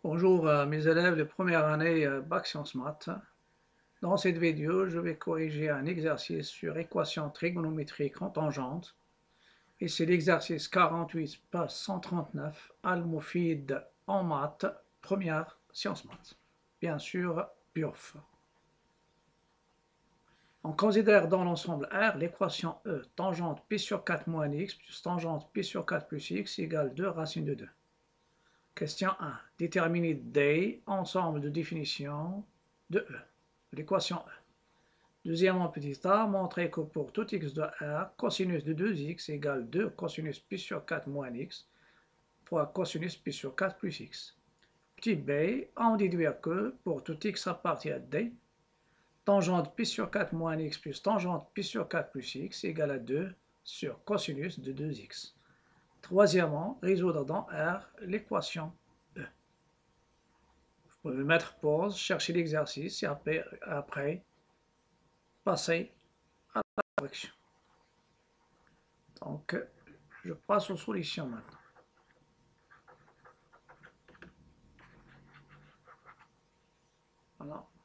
Bonjour mes élèves de première année Bac Sciences Maths. Dans cette vidéo, je vais corriger un exercice sur équation trigonométrique en tangente. Et c'est l'exercice 48, page 139, Al-Moufid en maths, première Sciences Maths. Bien sûr, PURF. On considère dans l'ensemble R l'équation E, tangente pi sur 4 moins x plus tangente pi sur 4 plus x égale 2 racine de 2. Question 1. Déterminer D, ensemble de définition de E, l'équation E. Deuxièmement, petit a, montrer que pour tout x de R, cosinus de 2x égale 2 cosinus pi sur 4 moins x fois cosinus pi sur 4 plus x. Petit b, en déduire que pour tout x appartient à D, tangente pi sur 4 moins x plus tangente pi sur 4 plus x égale à 2 sur cosinus de 2x. Troisièmement, résoudre dans R l'équation E. Vous pouvez mettre pause, chercher l'exercice et après passer à la correction. Donc, je passe aux solutions maintenant. Voilà.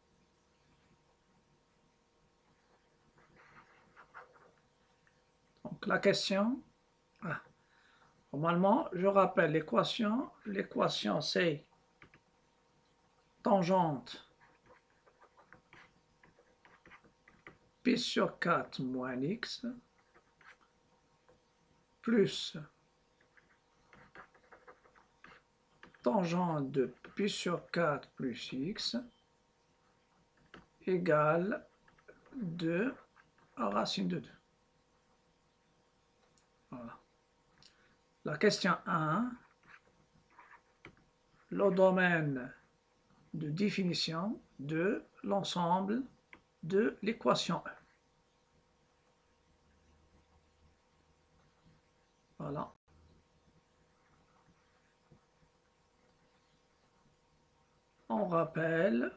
Donc, la question, normalement, je rappelle l'équation. L'équation, c'est tangente pi sur 4 moins x plus tangente de pi sur 4 plus x égale 2 racine de 2. Voilà. La question 1, le domaine de définition de l'ensemble de l'équation E. Voilà. On rappelle,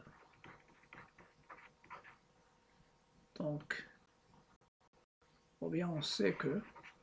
donc, ou bien on sait que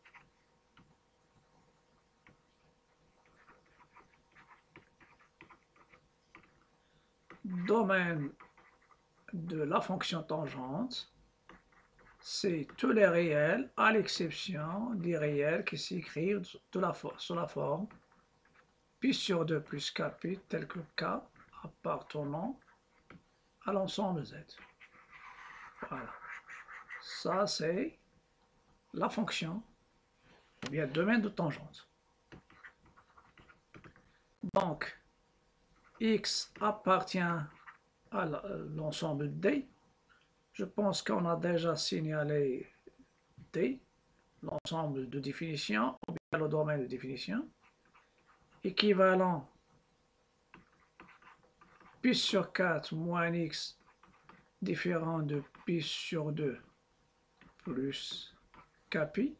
domaine de la fonction tangente, c'est tous les réels à l'exception des réels qui s'écrivent sous la forme pi sur 2 plus kp tel que k appartenant à l'ensemble Z. Voilà. Ça, c'est la fonction, ou bien domaine de tangente. Donc, x appartient à l'ensemble D. Je pense qu'on a déjà signalé D, l'ensemble de définition, ou bien le domaine de définition, équivalent pi sur 4 moins x différent de pi sur 2 plus kpi,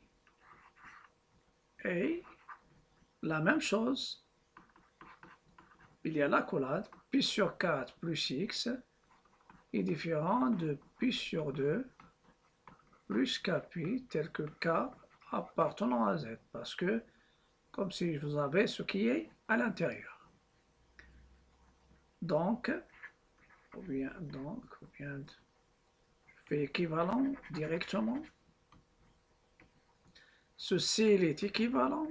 et la même chose, il y a l'accolade, pi sur 4 plus x est différent de pi sur 2 plus kpi tel que k appartenant à z, parce que comme si vous avez ce qui est à l'intérieur. Donc, je fais équivalent directement. Ceci est équivalent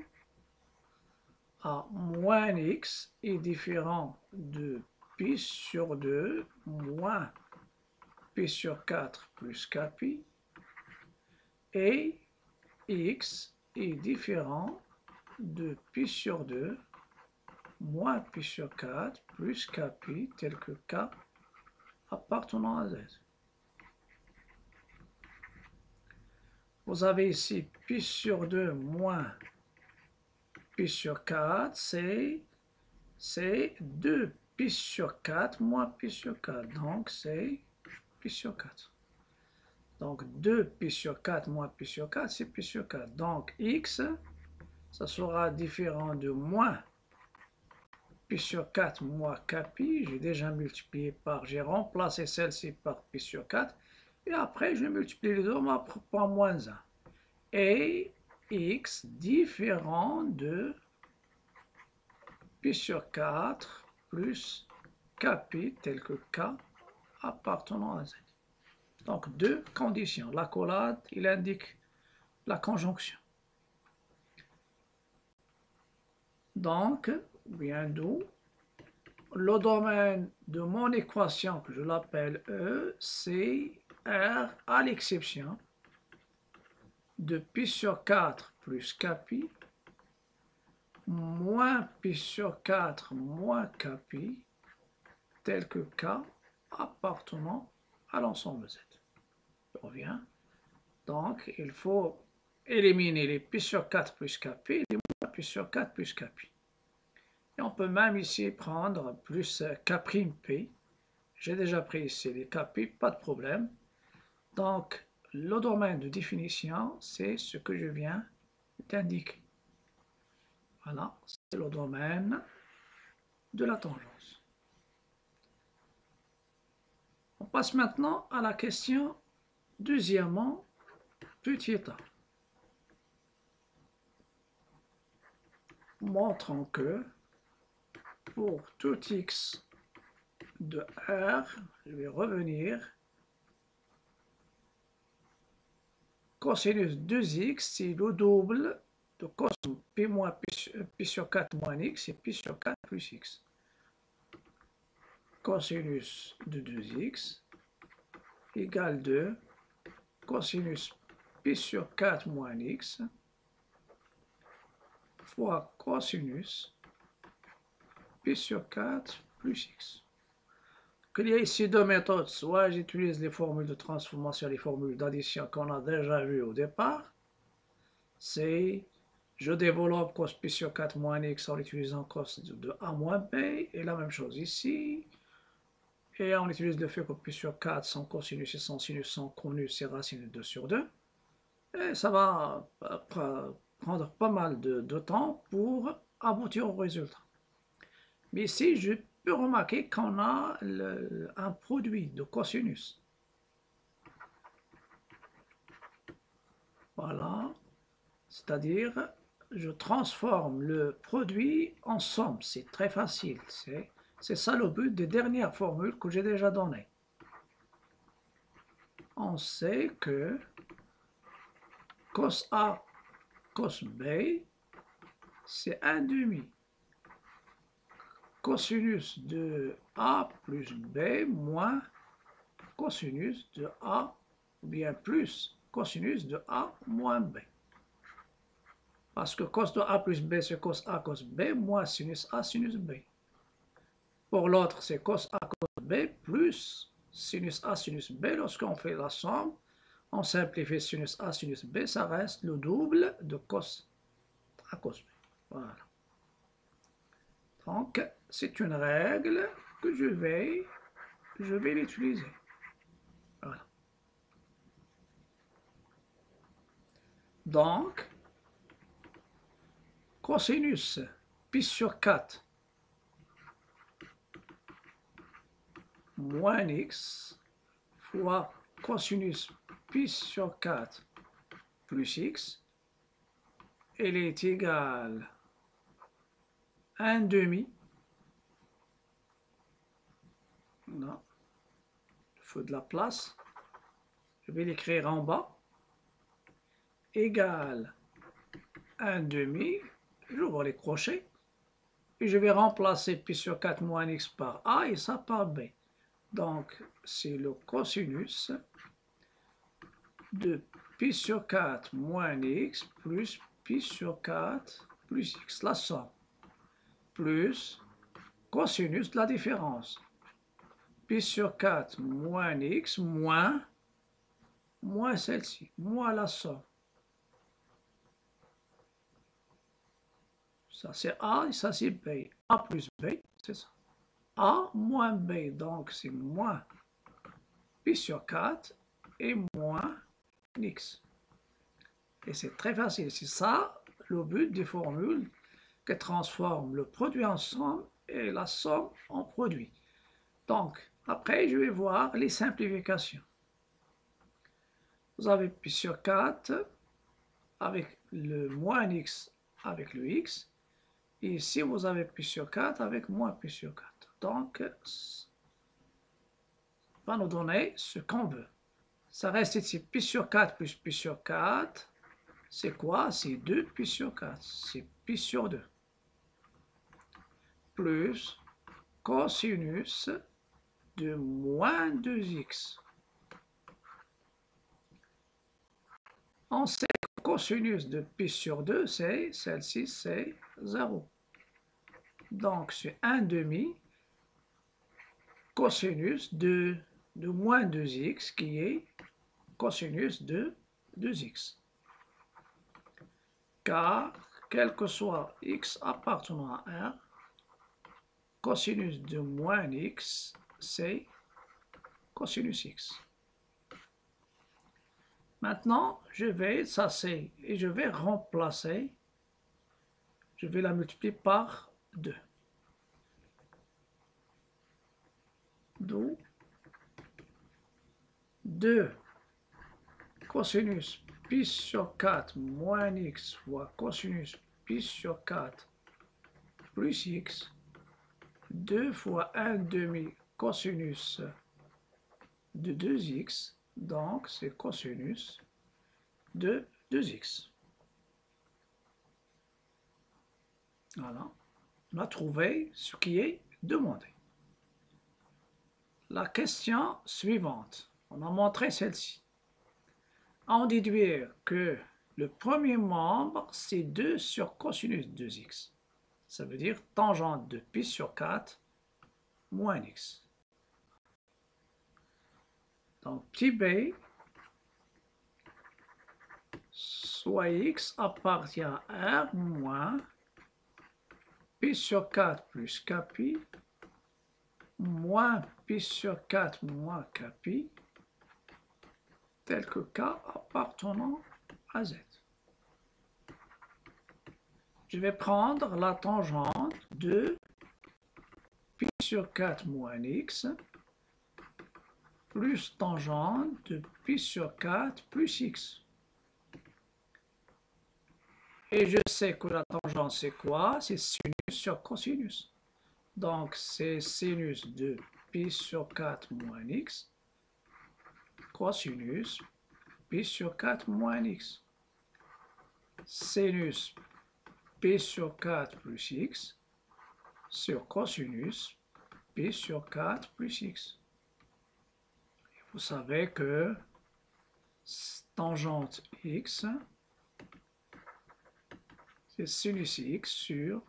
à moins x est différent de pi sur 2 moins pi sur 4 plus kpi, et x est différent de pi sur 2 moins pi sur 4 plus kpi tel que k appartenant à z. Vous avez ici pi sur 2 moins pi sur 4, c'est 2 pi sur 4 moins pi sur 4, donc c'est pi sur 4. Donc 2 pi sur 4 moins pi sur 4, c'est pi sur 4. Donc x, ça sera différent de moins pi sur 4 moins kpi. J'ai déjà multiplié par, j'ai remplacé celle-ci par pi sur 4. Et après, je multiplie les deux par moins 1. Et x différent de pi sur 4 plus kpi tel que k appartenant à z. Donc deux conditions. L'accolade, il indique la conjonction. Donc, bien d'où le domaine de mon équation, que je l'appelle E, c'est R à l'exception de pi sur 4 plus kpi moins pi sur 4 moins kpi tel que k appartenant à l'ensemble Z. Je reviens. Donc, il faut éliminer les pi sur 4 plus kp et les moins pi sur 4 plus kpi. Et on peut même ici prendre plus k'P. J'ai déjà pris ici les kp, pas de problème. Donc, le domaine de définition, c'est ce que je viens d'indiquer. Voilà, c'est le domaine de la tangence. On passe maintenant à la question deuxièmement, petit a. Montrons que pour tout x de R, je vais revenir, cosinus 2x, c'est le double de cos pi moins pi sur 4 moins x, c'est pi sur 4 plus x. Cosinus de 2x égale 2 cosinus pi sur 4 moins x fois cosinus pi sur 4 plus x. Il y a ici deux méthodes. Soit j'utilise les formules de transformation, les formules d'addition qu'on a déjà vues au départ. C'est je développe cos pi sur 4 moins x en utilisant cos de a moins b. Et la même chose ici. Et on utilise le fait que pi sur 4 sans cosinus et sans sinus sans conus, c'est racine de 2 sur 2. Et ça va prendre pas mal de temps pour aboutir au résultat. Mais ici, je peux remarquer qu'on a un produit de cosinus. Voilà. C'est-à-dire, je transforme le produit en somme. C'est très facile. C'est ça le but des dernières formules que j'ai déjà données. On sait que cos A, cos B, c'est 1 demi. Cosinus de A plus B moins cosinus de A, ou bien plus cosinus de A moins B. Parce que cos de A plus B, c'est cos A cos B moins sinus A sinus B. Pour l'autre, c'est cos A cos B plus sinus A sinus B. Lorsqu'on fait la somme, on simplifie sinus A sinus B, ça reste le double de cos A cos B. Voilà. Donc, c'est une règle que je vais l'utiliser. Voilà. Donc, cosinus pi sur 4 moins x fois cosinus pi sur 4 plus x, elle est égale à 1 demi. Non, il faut de la place. Je vais l'écrire en bas. Égale 1 demi. J'ouvre les crochets. Et je vais remplacer pi sur 4 moins x par a et ça par b. Donc, c'est le cosinus de pi sur 4 moins x plus pi sur 4 plus x, la somme, plus cosinus de la différence. Pi sur 4 moins x moins celle-ci, moins la somme. Ça c'est A et ça c'est B. A plus B, c'est ça. A moins B, donc c'est moins pi sur 4 et moins x. Et c'est très facile. C'est ça le but des formules qui transforment le produit en somme et la somme en produit. Donc, après, je vais voir les simplifications. Vous avez pi sur 4 avec le moins x avec le x. Et ici, vous avez pi sur 4 avec moins pi sur 4. Donc, va nous donner ce qu'on veut. Ça reste ici pi sur 4 plus pi sur 4. C'est quoi? C'est 2 pi sur 4. C'est pi sur 2. Plus cosinus de moins 2x. On sait que cosinus de pi sur 2, c'est, celle-ci, c'est 0. Donc, c'est 1 demi cosinus de moins 2x qui est cosinus de 2x. Car, quel que soit x appartenant à R, cosinus de moins x, c'est cosinus x. Maintenant, je vais, ça c'est, et je vais remplacer, je vais la multiplier par 2. D'où 2 cosinus pi sur 4 moins x fois cosinus pi sur 4 plus x, 2 fois 1 demi cosinus de 2x, donc c'est cosinus de 2x. Voilà, on a trouvé ce qui est demandé. La question suivante, on a montré celle-ci. On déduit que le premier membre, c'est 2 sur cosinus 2x. Ça veut dire tangente de pi sur 4 moins x. Donc, petit b, soit x appartient à R moins pi sur 4 plus kpi moins pi sur 4 moins kpi, tel que k appartenant à z. Je vais prendre la tangente de pi sur 4 moins x plus tangente de pi sur 4 plus x. Et je sais que la tangente, c'est quoi? C'est sinus sur cosinus. Donc, c'est sinus de pi sur 4 moins x, cosinus pi sur 4 moins x. Sinus pi sur 4 plus x sur cosinus pi sur 4 plus x. Et vous savez que tangente x, c'est sinus x sur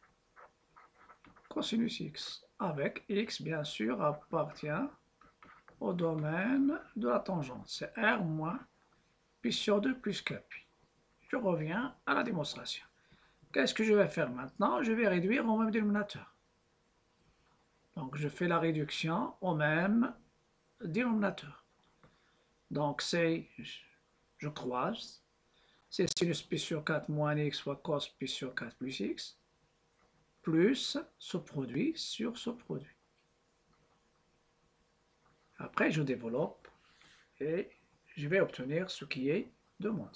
cosinus x, avec x, bien sûr, appartient au domaine de la tangente. C'est R moins pi sur 2 plus kpi. Je reviens à la démonstration. Qu'est-ce que je vais faire maintenant? Je vais réduire au même dénominateur. Donc, je fais la réduction au même dénominateur. Donc, c'est, je croise, c'est sinus pi sur 4 moins x fois cos pi sur 4 plus x, plus ce produit sur ce produit. Après, je développe et je vais obtenir ce qui est demandé.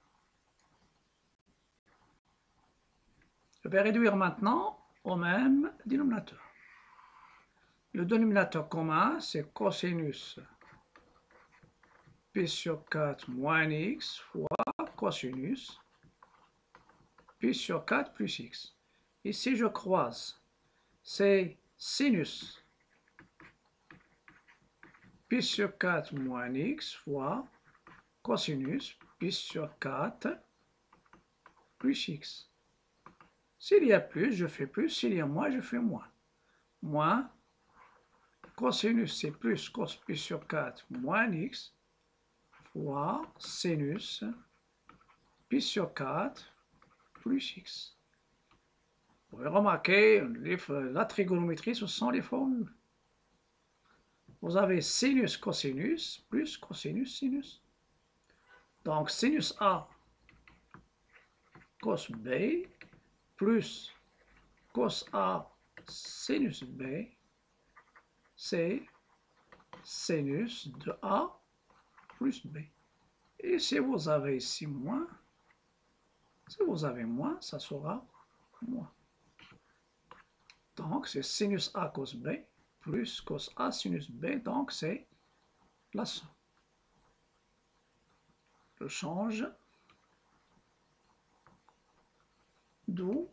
Je vais réduire maintenant au même dénominateur. Le dénominateur commun, c'est cosinus pi sur 4 moins x fois cosinus pi sur 4 plus x. Ici, je croise, c'est sinus pi sur 4 moins x fois cosinus pi sur 4 plus x. S'il y a plus, je fais plus. S'il y a moins, je fais moins. Moins cosinus, c'est plus cos pi sur 4 moins x fois sinus pi sur 4 plus x. Vous pouvez remarquer, la trigonométrie, ce sont les formules. Vous avez sinus, cosinus, plus cosinus, sinus. Donc, sinus A, cos B, plus cos A, sinus B, c'est sinus de A plus B. Et si vous avez ici moins, si vous avez moins, ça sera moins. Donc, c'est sinus A cos B plus cos A sinus B. Donc, c'est la somme. Je change. D'où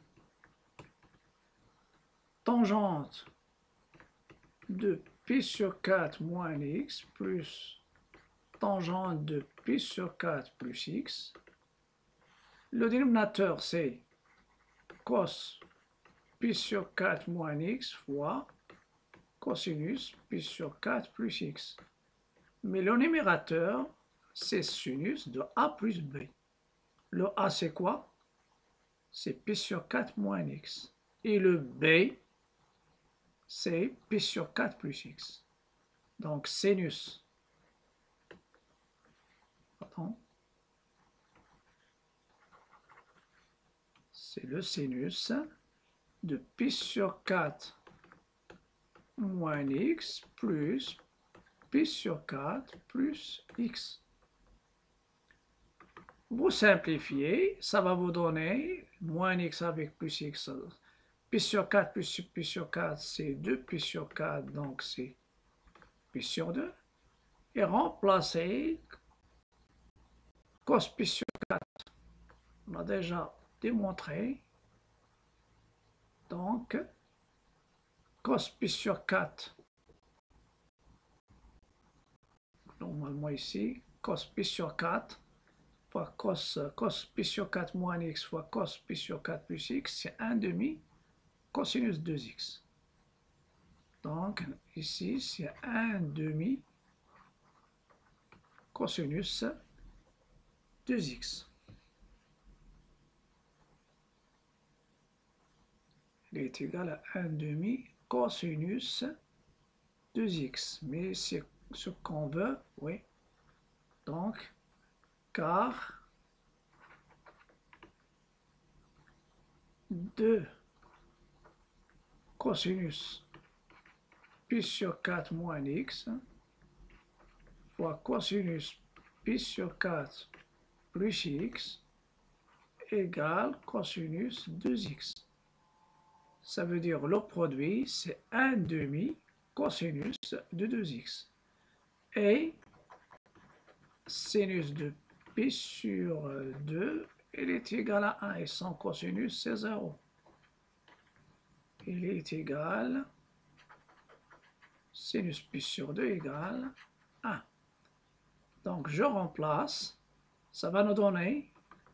tangente de pi sur 4 moins x plus tangente de pi sur 4 plus x. Le dénominateur, c'est cos pi sur 4 moins x fois cosinus pi sur 4 plus x. Mais le numérateur, c'est sinus de a plus b. Le a, c'est quoi? C'est pi sur 4 moins x. Et le b, c'est pi sur 4 plus x. Donc, sinus. Pardon. C'est le sinus de pi sur 4 moins x plus pi sur 4 plus x. Vous simplifiez, ça va vous donner moins x avec plus x. Pi sur 4 plus pi sur 4, c'est 2 pi sur 4, donc c'est pi sur 2. Et remplacer cos pi sur 4. On a déjà démontré. Donc, cos pi sur 4. Normalement ici, cos pi sur 4 fois cos pi sur 4 moins x fois cos pi sur 4 plus x, c'est 1 demi cosinus 2x. Donc, ici, c'est 1 demi cosinus 2x. Il est égal à 1 demi cosinus 2x. Mais c'est ce qu'on veut, oui. Donc, car 2 cosinus pi sur 4 moins x fois cosinus pi sur 4 plus x égale cosinus 2x. Ça veut dire le produit, c'est 1 demi cosinus de 2x. Et sinus de pi sur 2, il est égal à 1. Et sans cosinus, c'est 0. Il est égal, sinus pi sur 2 égale 1. Donc, je remplace, ça va nous donner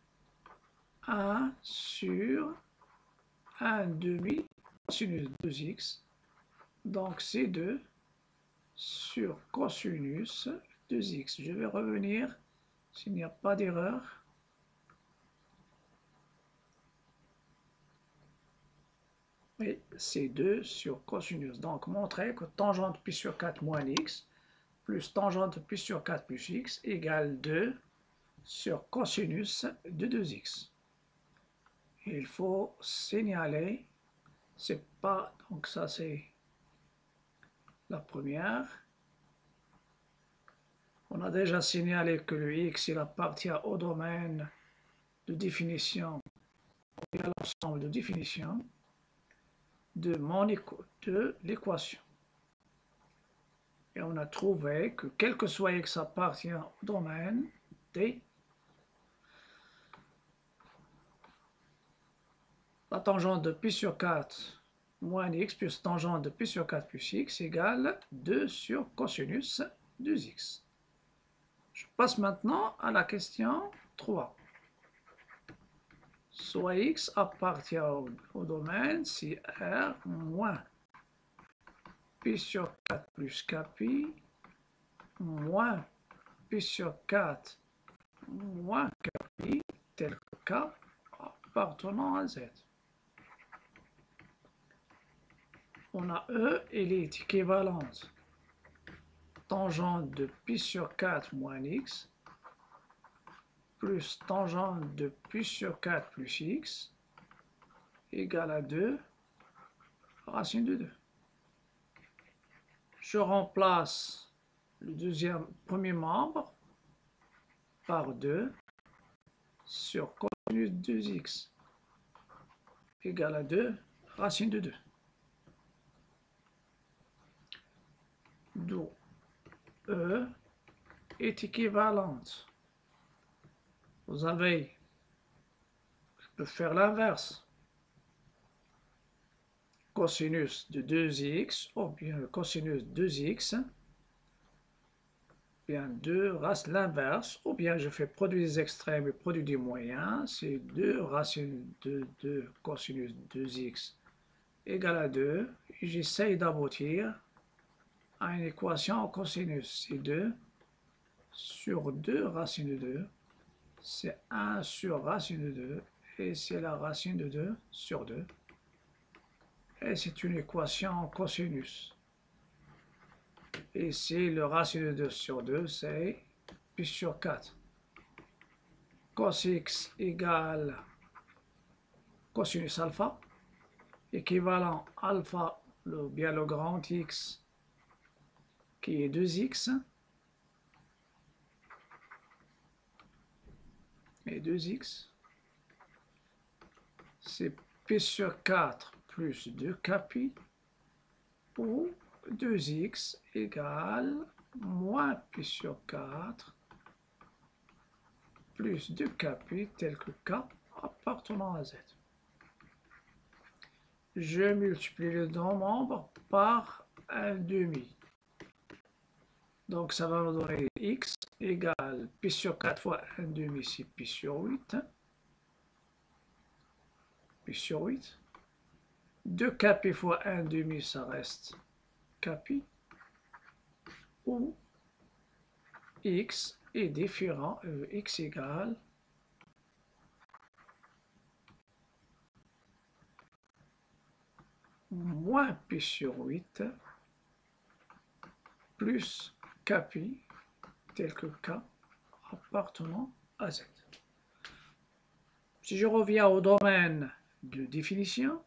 1 sur 1 demi cosinus 2x. Donc, c'est 2 sur cosinus 2x. Je vais revenir s'il n'y a pas d'erreur. Oui, c'est 2 sur cosinus. Donc, montrer que tangente pi sur 4 moins x plus tangente pi sur 4 plus x égale 2 sur cosinus de 2x. Il faut signaler, c'est pas, donc ça c'est la première. On a déjà signalé que le x, il appartient au domaine de définition, et à l'ensemble de définition de l'équation. Et on a trouvé que quel que soit x appartient au domaine D, la tangente de pi sur 4 moins x plus tangente de pi sur 4 plus x égale 2 sur cosinus 2x. Je passe maintenant à la question 3. Soit x appartient au domaine si R moins pi sur 4 plus kpi moins pi sur 4 moins kpi tel que k appartenant à z. On a E, elle est équivalente tangente de pi sur 4 moins x plus tangente de pi sur 4 plus x égale à 2 racine de 2. Je remplace le premier membre par 2 sur cosinus 2x égale à 2 racine de 2. E est équivalente. Vous avez, je peux faire l'inverse. Cosinus de 2x, ou bien cosinus de 2x, bien 2 racines l'inverse, ou bien je fais produit des extrêmes et produit des moyens, c'est 2 racines de 2 cosinus de 2x égale à 2, et j'essaye d'aboutir à une équation en cosinus, c'est 2 sur 2 racine de 2, c'est 1 sur racine de 2, et c'est la racine de 2 sur 2, et c'est une équation en cosinus. Et ici, le racine de 2 sur 2, c'est pi sur 4. Cos x égale cosinus alpha, équivalent alpha, bien le grand X, qui est 2x, et 2x, c'est pi sur 4 plus 2kpi, ou 2x égale moins pi sur 4 plus 2kpi tel que k appartenant à z. Je multiplie les deux membres par 1/2. Donc ça va me donner x égale pi sur 4 fois 1/2, c'est pi sur 8. Pi sur 8. 2kpi fois 1/2, ça reste kpi. Ou x est différent, x égale moins pi sur 8 plus kpi tel que k appartenant à z. Si je reviens au domaine de définition,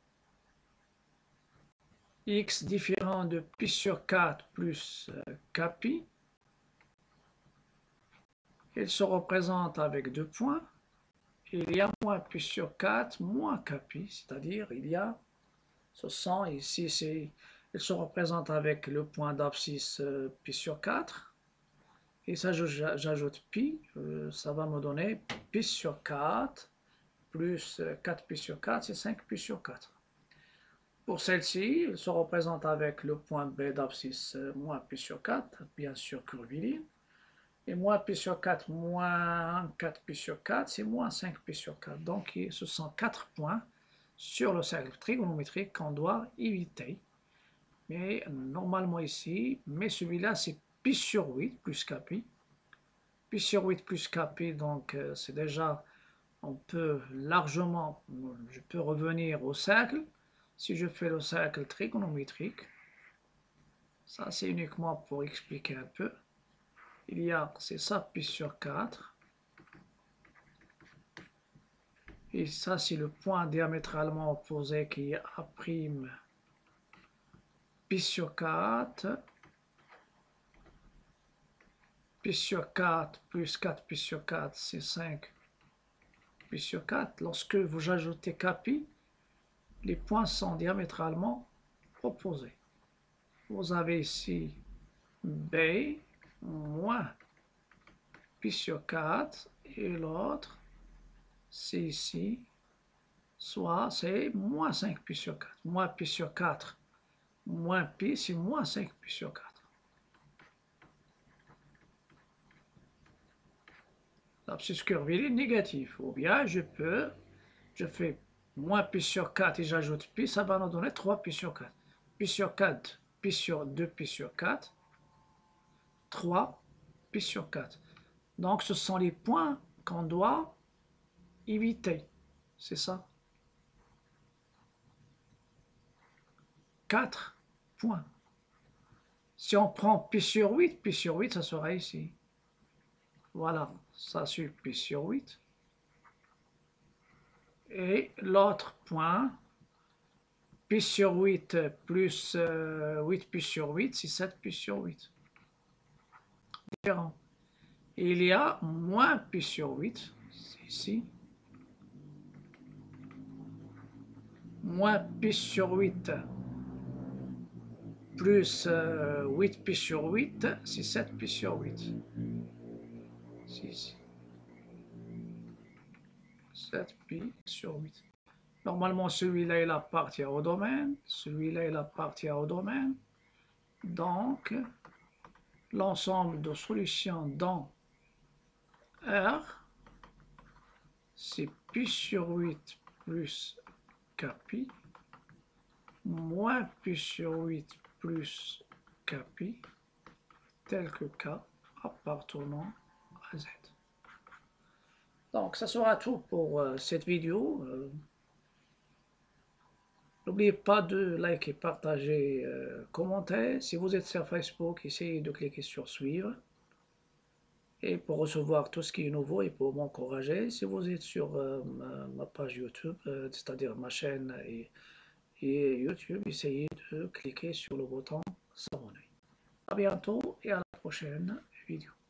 x différent de pi sur 4 plus kpi, il se représente avec deux points. Il y a moins pi sur 4 moins kpi, c'est-à-dire il y a ce 100 ici, il se représente avec le point d'abscisse pi sur 4. Et ça, j'ajoute pi, ça va me donner pi sur 4 plus 4 pi sur 4, c'est 5 pi sur 4. Pour celle-ci, elle se représente avec le point B d'abscisse moins pi sur 4, bien sûr curviligne. Et moins pi sur 4 moins 4 pi sur 4, c'est moins 5 pi sur 4. Donc, ce sont 4 points sur le cercle trigonométrique qu'on doit éviter. Mais normalement ici, mais celui-là, c'est pi sur 8 plus kpi. Pi sur 8 plus kpi, donc c'est déjà, on peut largement, je peux revenir au cercle. Si je fais le cercle trigonométrique, ça c'est uniquement pour expliquer un peu. Il y a, c'est ça, pi sur 4. Et ça, c'est le point diamétralement opposé qui est A', pi sur 4. Pi sur 4 plus 4 pi sur 4, c'est 5 pi sur 4. Lorsque vous ajoutez kpi, les points sont diamétralement opposés. Vous avez ici B moins pi sur 4 et l'autre, c'est ici, soit c'est moins 5 pi sur 4. Moins pi sur 4 moins pi, c'est moins 5 pi sur 4. L'abscisse curviligne négatif. Ou bien je fais moins pi sur 4 et j'ajoute pi, ça va nous donner 3 pi sur 4. Pi sur 4, pi sur 2 pi sur 4, 3 pi sur 4. Donc ce sont les points qu'on doit éviter. C'est ça. 4 points. Si on prend pi sur 8, ça sera ici. Voilà, ça c'est pi sur 8. Et l'autre point, pi sur 8 plus 8 pi sur 8, c'est 7 pi sur 8. Différent. Et il y a moins pi sur 8, c'est ici. Moins pi sur 8 plus 8 pi sur 8, c'est 7 pi sur 8. 6, 7 pi sur 8. Normalement, celui-là, il appartient au domaine. Celui-là, il appartient au domaine. Donc, l'ensemble de solutions dans R, c'est pi sur 8 plus kpi, moins pi sur 8 plus kpi, tel que K appartenant à Z. Donc, ça sera tout pour cette vidéo. N'oubliez pas de liker, partager, commenter. Si vous êtes sur Facebook, essayez de cliquer sur suivre. Et pour recevoir tout ce qui est nouveau et pour m'encourager, si vous êtes sur ma page YouTube, c'est-à-dire ma chaîne et YouTube, essayez de cliquer sur le bouton s'abonner. À bientôt et à la prochaine vidéo.